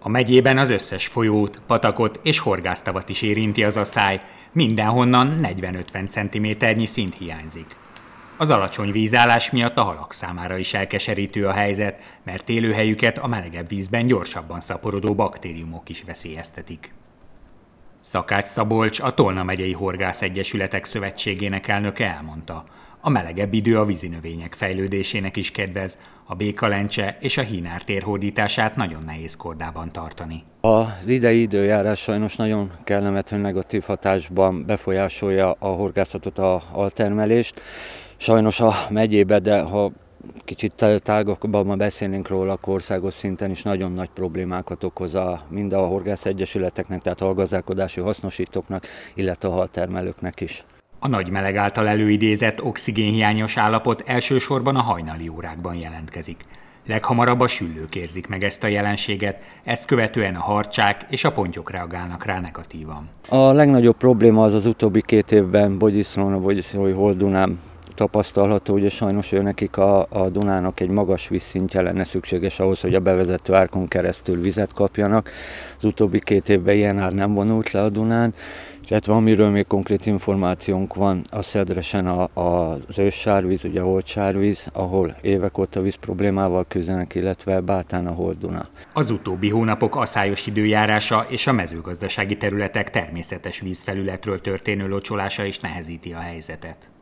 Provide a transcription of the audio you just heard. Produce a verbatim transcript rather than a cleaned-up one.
A megyében az összes folyót, patakot és horgásztavat is érinti az asszály, mindenhonnan negyven-ötven centiméternyi szint hiányzik. Az alacsony vízállás miatt a halak számára is elkeserítő a helyzet, mert élőhelyüket a melegebb vízben gyorsabban szaporodó baktériumok is veszélyeztetik. Szakács Szabolcs, a Tolna megyei Horgászegyesületek Szövetségének elnöke elmondta, a melegebb idő a vízinövények fejlődésének is kedvez, a békalencse és a hínár térhódítását nagyon nehéz kordában tartani. Az idei időjárás sajnos nagyon kellemetlen negatív hatásban befolyásolja a horgászatot, a haltermelést. Sajnos a megyében, de ha kicsit tágakban beszélnénk róla, akkor országos szinten is nagyon nagy problémákat okoz a, mind a horgászegyesületeknek, tehát a halgazdálkodási hasznosítóknak, illetve a haltermelőknek is. A nagy meleg által előidézett oxigénhiányos állapot elsősorban a hajnali órákban jelentkezik. Leghamarabb a süllők érzik meg ezt a jelenséget, ezt követően a harcsák és a pontyok reagálnak rá negatívan. A legnagyobb probléma az az utóbbi két évben Bogyiszlón, a Bogyiszlói Holdunán tapasztalható, ugye sajnos ő nekik a, a Dunának egy magas vízszintje lenne szükséges ahhoz, hogy a bevezető árkon keresztül vizet kapjanak. Az utóbbi két évben ilyen ár nem vonult le a Dunán, illetve amiről még konkrét információnk van, a Szedresen a, a, az őssárvíz, ugye a holdsárvíz, ahol évek óta víz problémával küzdenek, illetve Bátán a Holduna. Az utóbbi hónapok aszályos időjárása és a mezőgazdasági területek természetes vízfelületről történő locsolása is nehezíti a helyzetet.